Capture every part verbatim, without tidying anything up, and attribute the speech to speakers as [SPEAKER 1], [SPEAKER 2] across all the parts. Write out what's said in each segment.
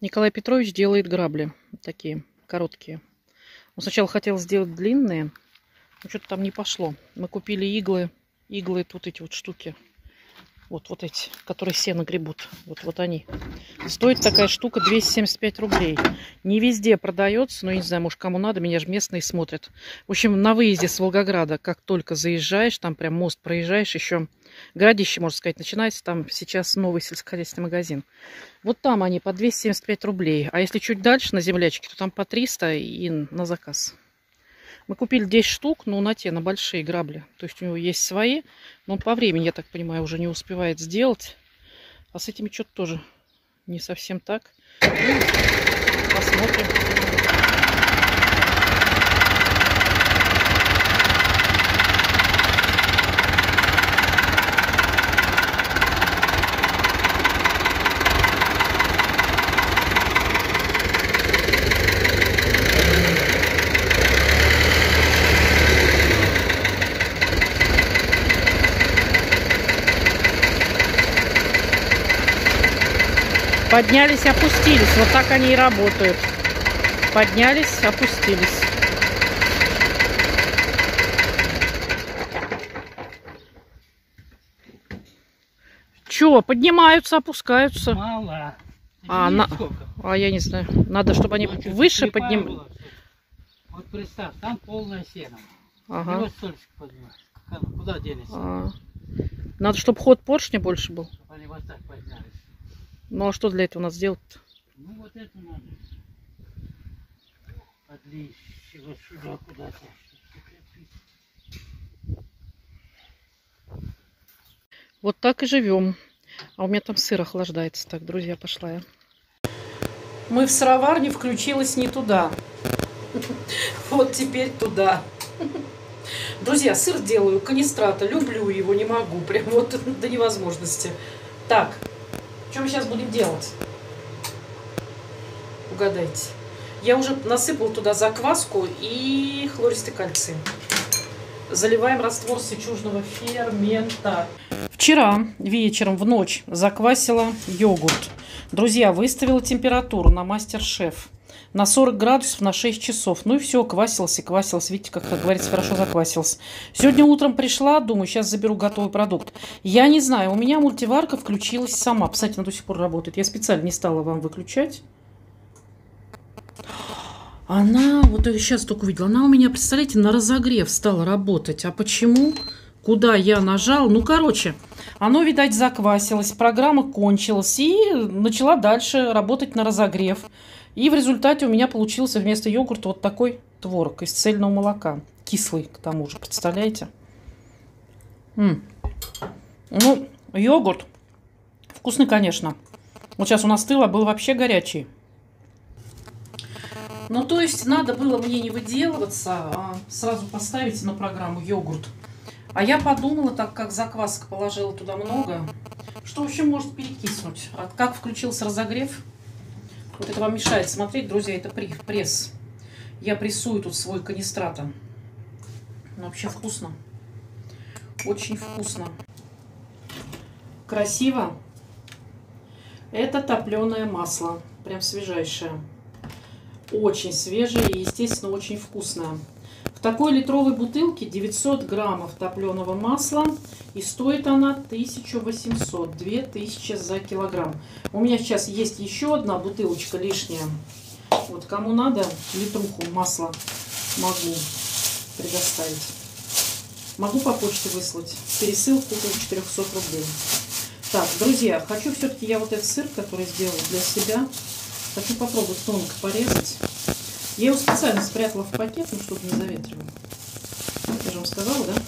[SPEAKER 1] Николай Петрович делает грабли. Такие короткие. Он сначала хотел сделать длинные, но что-то там не пошло. Мы купили иглы. Иглы, тут эти вот штуки. Вот, вот эти, которые сено гребут. Вот, вот они. Стоит такая штука двести семьдесят пять рублей. Не везде продается, но я не знаю, может, кому надо. Меня же местные смотрят. В общем, на выезде с Волгограда, как только заезжаешь, там прям мост проезжаешь, еще городище, можно сказать, начинается. Там сейчас новый сельскохозяйственный магазин. Вот там они по двести семьдесят пять рублей. А если чуть дальше, на землячке, то там по триста и на заказ. Мы купили десять штук, но на те, на большие грабли. То есть у него есть свои, но он по времени, я так понимаю, уже не успевает сделать. А с этими что-то тоже не совсем так. Ну, посмотрим. Поднялись, опустились. Вот так они и работают. Поднялись, опустились. Чё, поднимаются, опускаются?
[SPEAKER 2] Мало.
[SPEAKER 1] А, на... а я не знаю. Надо, чтобы они ну, выше поднимались.
[SPEAKER 2] Вот представь, там полное сено.
[SPEAKER 1] Ага.
[SPEAKER 2] Вот столько поднимаешь. Куда денешься?
[SPEAKER 1] А. Надо, чтобы ход поршня больше был.
[SPEAKER 2] Чтобы они вот так поднялись.
[SPEAKER 1] Ну а что для этого надо сделать-то?
[SPEAKER 2] Ну вот это надо. Подлезть вот сюда куда-то.
[SPEAKER 1] Вот так и живем. А у меня там сыр охлаждается. Так, друзья, пошла я. Мы в сыроварне, включилась не туда. Вот теперь туда. Друзья, сыр делаю, канистрата. Люблю его, не могу. Прям вот до невозможности. Так. Что мы сейчас будем делать? Угадайте. Я уже насыпала туда закваску и хлористый кальций. Заливаем раствор сычужного фермента. Вчера вечером в ночь заквасила йогурт. Друзья, выставила температуру на мастер-шеф. На сорок градусов на шесть часов. Ну и все, квасился, квасился. Видите, как, как говорится, хорошо заквасился. Сегодня утром пришла, думаю, сейчас заберу готовый продукт. Я не знаю, у меня мультиварка включилась сама. Кстати, она до сих пор работает. Я специально не стала вам выключать. Она, вот я сейчас только увидела, она у меня, представляете, на разогрев стала работать. А почему? Куда я нажал? Ну, короче, оно, видать, заквасилось, программа кончилась и начала дальше работать на разогрев. И в результате у меня получился вместо йогурта вот такой творог из цельного молока. Кислый, к тому же, представляете? М-м. Ну, йогурт вкусный, конечно. Вот сейчас он остыл, а был вообще горячий. Ну, то есть, надо было мне не выделываться, а сразу поставить на программу йогурт. А я подумала, так как закваска положила туда много, что, в общем, может перекиснуть. А как включился разогрев... Вот это вам мешает смотреть, друзья, это пресс. Я прессую тут свой канистратом. Но вообще вкусно. Очень вкусно. Красиво. Это топленое масло. Прям свежайшее. Очень свежее и, естественно, очень вкусное. В такой литровой бутылке девятьсот граммов топленого масла. И стоит она тысяча восемьсот, две тысячи за килограмм. У меня сейчас есть еще одна бутылочка лишняя. Вот кому надо, литруху масла могу предоставить. Могу по почте выслать. Пересылку около четырёхсот рублей. Так, друзья, хочу все-таки я вот этот сыр, который сделала для себя, хочу попробовать тонко порезать. Я его специально спрятала в пакет, ну, чтобы не заветривал. Я же вам сказала, да?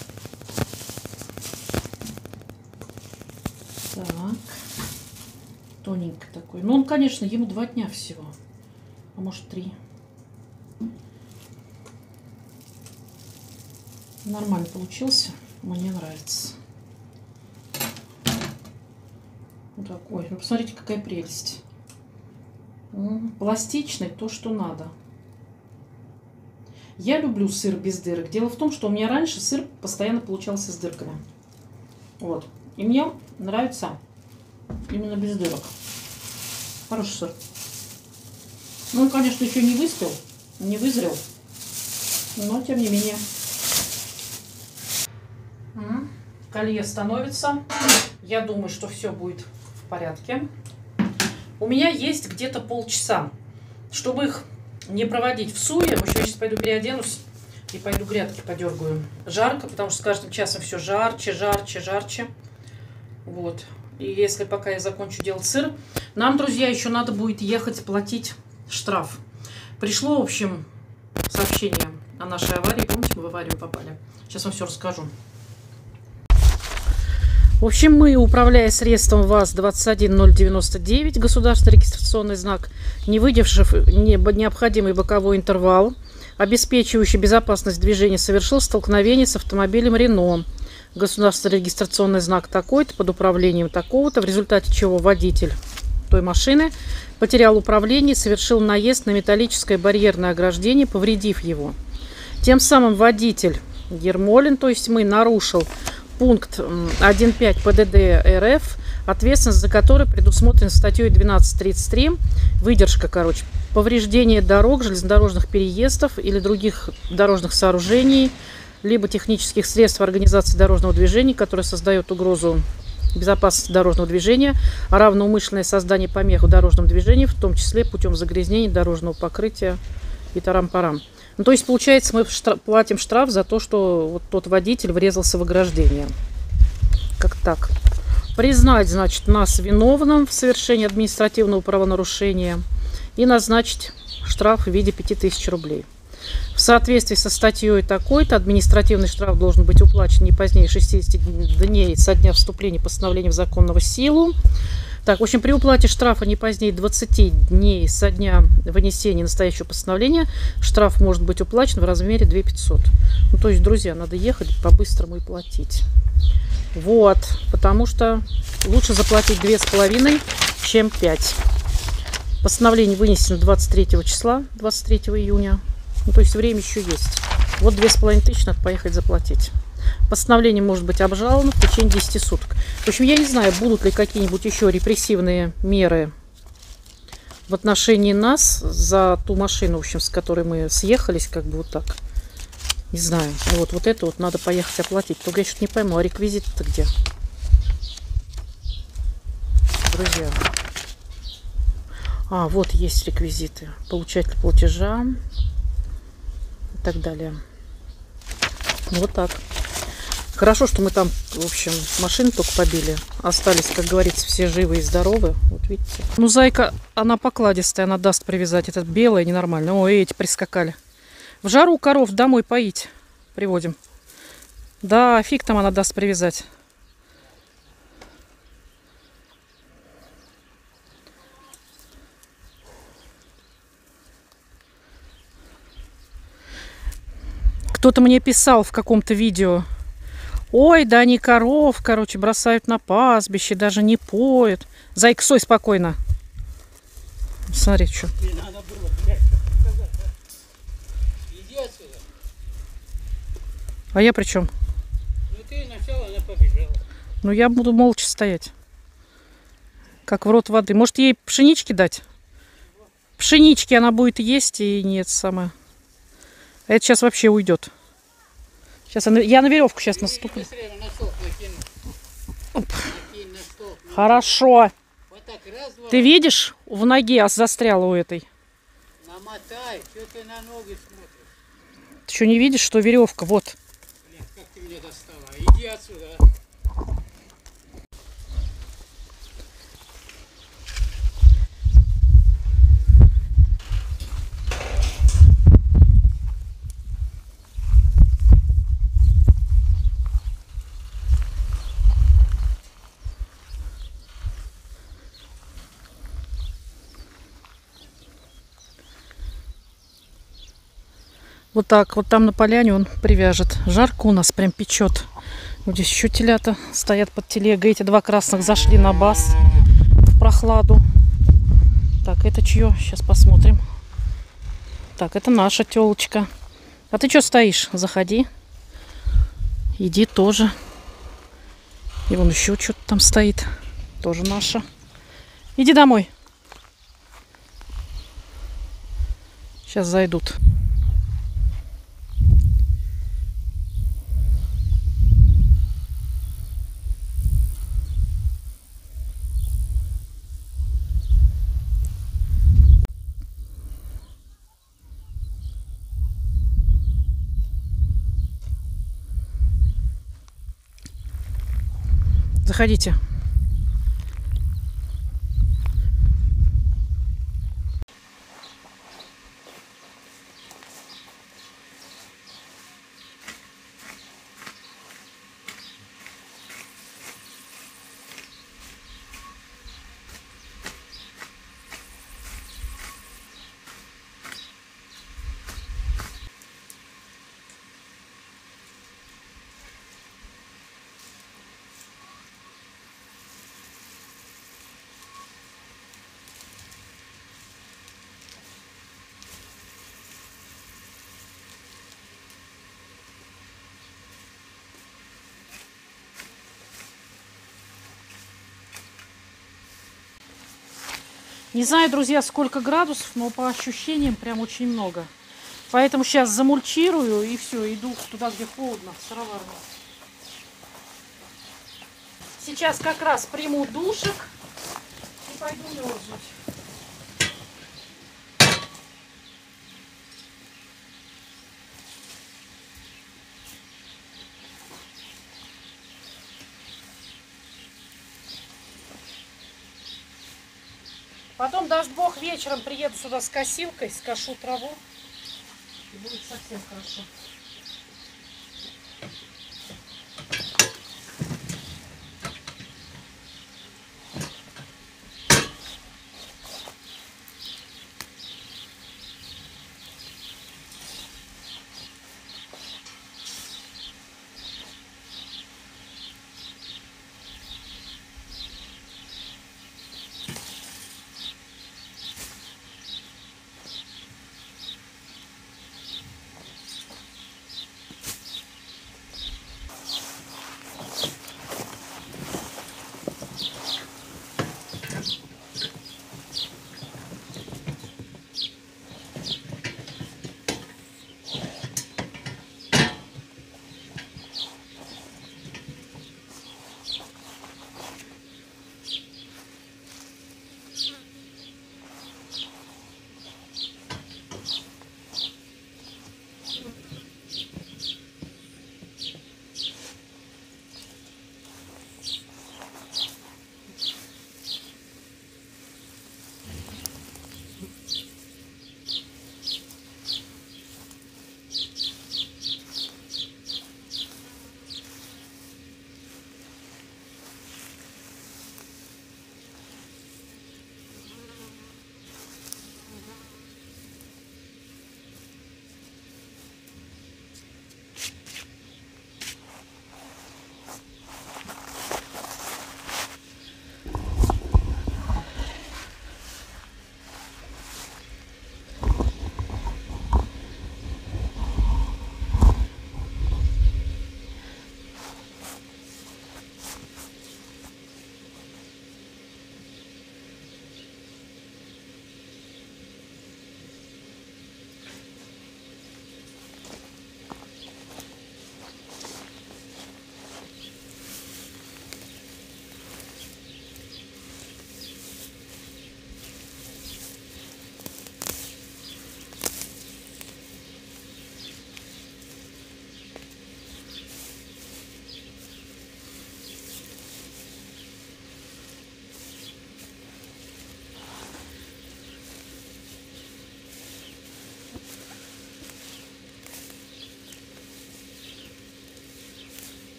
[SPEAKER 1] Так. Тоненько такой. Ну, он, конечно, ему два дня всего. А может, три. Нормально получился. Мне нравится. Вот такой. Ну, посмотрите, какая прелесть. Пластичный, то, что надо. Я люблю сыр без дырок. Дело в том, что у меня раньше сыр постоянно получался с дырками. Вот. И мне нравится именно без дырок. Хороший сыр. Ну, он, конечно, еще не выспел, не вызрел. Но, тем не менее. Колье становится. Я думаю, что все будет в порядке. У меня есть где-то полчаса, чтобы их не проводить в суе. В общем, я сейчас пойду переоденусь и пойду грядки подергаю. Жарко, потому что с каждым часом все жарче, жарче, жарче. Вот. И если пока я закончу делать сыр, нам, друзья, еще надо будет ехать платить штраф. Пришло, в общем, сообщение о нашей аварии. Помните, мы в аварию попали? Сейчас вам все расскажу. В общем, мы, управляя средством ВАЗ двадцать один ноль девяносто девять, государственный регистрационный знак, не выдержав необходимый боковой интервал, обеспечивающий безопасность движения, совершил столкновение с автомобилем Рено. Государственный регистрационный знак такой-то под управлением такого-то, в результате чего водитель той машины потерял управление и совершил наезд на металлическое барьерное ограждение, повредив его. Тем самым водитель Ермолин, то есть мы, нарушил пункт один пять ПДД РФ, ответственность за который предусмотрена статьей двенадцать тридцать три, выдержка, короче, повреждение дорог, железнодорожных переездов или других дорожных сооружений, либо технических средств организации дорожного движения, которые создают угрозу безопасности дорожного движения, а равно умышленное создание помех в дорожном движении, в том числе путем загрязнения дорожного покрытия и тарам-парам. Ну, то есть, получается, мы штраф, платим штраф за то, что вот тот водитель врезался в ограждение. Как так? Признать, значит, нас виновным в совершении административного правонарушения и назначить штраф в виде пяти тысяч рублей. В соответствии со статьей такой-то административный штраф должен быть уплачен не позднее шестидесяти дней со дня вступления постановления в законную силу. Так, в общем, при уплате штрафа не позднее двадцати дней со дня вынесения настоящего постановления штраф может быть уплачен в размере две тысячи пятьсот. Ну, то есть, друзья, надо ехать по-быстрому и платить. Вот, потому что лучше заплатить две с половиной, чем пять. Постановление вынесено двадцать третьего числа, двадцать третьего июня. Ну, то есть, время еще есть. Вот две с половиной тысячи надо поехать заплатить. Постановление может быть обжаловано в течение десяти суток. В общем, я не знаю, будут ли какие-нибудь еще репрессивные меры в отношении нас за ту машину, в общем, с которой мы съехались, как бы вот так. Не знаю. Вот, вот это вот надо поехать оплатить. Только я что-то не пойму, а реквизиты-то где? Друзья. А, вот есть реквизиты. Получатель платежа и так далее. Вот так. Хорошо, что мы там, в общем, машину только побили. Остались, как говорится, все живы и здоровы. Вот видите. Ну, зайка, она покладистая, она даст привязать. Это белое ненормально. Ой, эти прискакали. В жару коров домой поить приводим. Да, фиг там она даст привязать. Кто-то мне писал в каком-то видео: ой, да они коров, короче, бросают на пастбище, даже не поют. Зайка, стой спокойно. Смотри, что. А я при чем?
[SPEAKER 2] Ну ты начала, она побежала.
[SPEAKER 1] Ну я буду молча стоять. Как в рот воды. Может, ей пшенички дать? Пшенички она будет есть, и нет, самое. А это сейчас вообще уйдет. Сейчас она... я на веревку сейчас наступлю. Хорошо.
[SPEAKER 2] Вот так, раз, два.
[SPEAKER 1] Ты видишь, в ноге застряла у этой.
[SPEAKER 2] Намотай, что ты на ноги смотришь?
[SPEAKER 1] Ты что, не видишь, что веревка? Вот.
[SPEAKER 2] Блин, как ты меня достала? Иди отсюда.
[SPEAKER 1] Вот так, вот там на поляне он привяжет. Жарко у нас, прям печет. Вот здесь еще телята стоят под телегой. Эти два красных зашли на бас в прохладу. Так, это чье? Сейчас посмотрим. Так, это наша телочка. А ты что стоишь? Заходи. Иди тоже. И вон еще что-то там стоит. Тоже наша. Иди домой. Сейчас зайдут. Заходите. Не знаю, друзья, сколько градусов, но по ощущениям прям очень много. Поэтому сейчас замульчирую и все, иду туда, где холодно, в сыроварню. Сейчас как раз приму душик и пойду мерзнуть. Потом, даст Бог, вечером приеду сюда с косилкой, скошу траву. И будет совсем хорошо.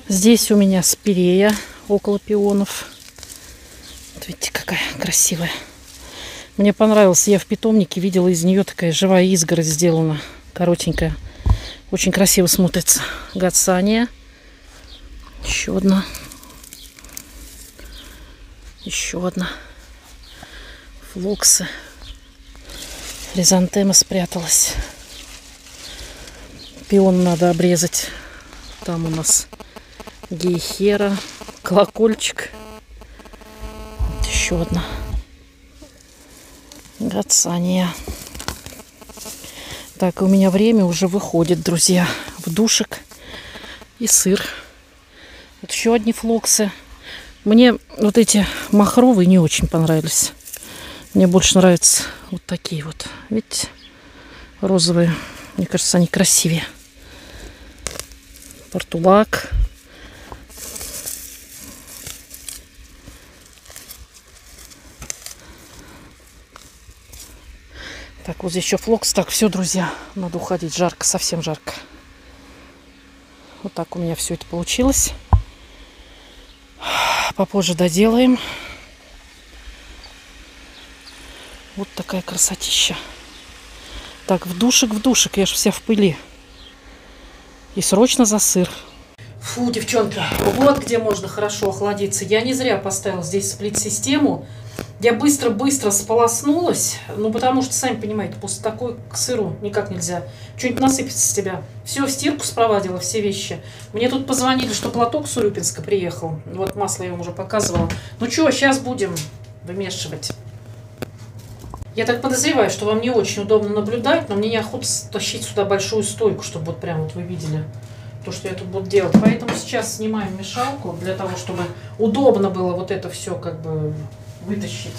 [SPEAKER 1] Здесь у меня спирея около пионов. Вот видите, какая красивая. Мне понравилось. Я в питомнике видела, из нее такая живая изгородь сделана. Коротенькая. Очень красиво смотрится. Гатсания. Еще одна. Еще одна. Флоксы. Хризантема спряталась. Пион надо обрезать. Там у нас гейхера. Колокольчик. Вот еще одна. Гатсания. Так, у меня время уже выходит, друзья. В душек и сыр. Вот еще одни флоксы. Мне вот эти махровые не очень понравились. Мне больше нравятся вот такие вот. Видите? Розовые. Мне кажется, они красивее. Портулак. Так, вот здесь еще флокс. Так, все, друзья, надо уходить. Жарко, совсем жарко. Вот так у меня все это получилось. Попозже доделаем. Вот такая красотища. Так, в душек, в душек. Я же вся в пыли. И срочно за сыр. Фу, девчонки, вот где можно хорошо охладиться. Я не зря поставила здесь сплит-систему. Я быстро-быстро сполоснулась. Ну, потому что, сами понимаете, после такой к сыру никак нельзя. Что-нибудь насыпется с тебя. Все, в стирку спровадила, все вещи. Мне тут позвонили, что платок с Урюпинска приехал. Вот масло я вам уже показывала. Ну что, сейчас будем вымешивать. Я так подозреваю, что вам не очень удобно наблюдать, но мне неохота тащить сюда большую стойку, чтобы вот прям вот вы видели то, что я тут буду делать. Поэтому сейчас снимаем мешалку для того, чтобы удобно было вот это все как бы вытащить.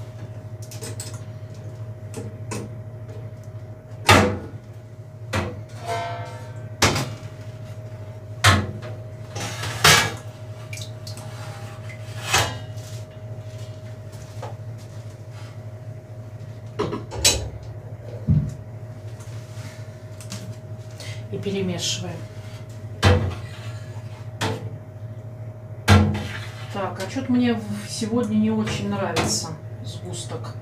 [SPEAKER 1] И перемешиваем. Так, а что-то мне сегодня не очень нравится сгусток.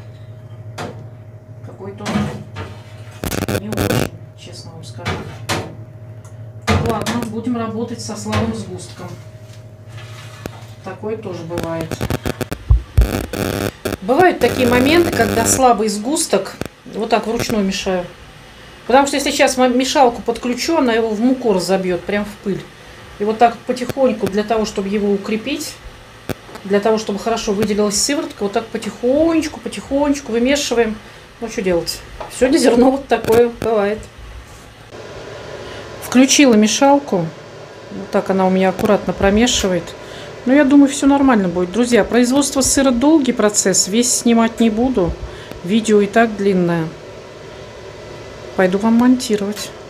[SPEAKER 1] Какой-то он не очень, честно вам скажу. Ладно, будем работать со слабым сгустком. Такое тоже бывает. Бывают такие моменты, когда слабый сгусток вот так вручную мешаю. Потому что если сейчас мешалку подключу, она его в муку разобьет, прям в пыль. И вот так потихоньку, для того, чтобы его укрепить, для того, чтобы хорошо выделилась сыворотка, вот так потихонечку, потихонечку вымешиваем. Ну, что делать? Сегодня зерно вот такое бывает. Включила мешалку. Вот так она у меня аккуратно промешивает. Но я думаю, все нормально будет. Друзья, производство сыра долгий процесс. Весь снимать не буду. Видео и так длинное. Пойду вам монтировать.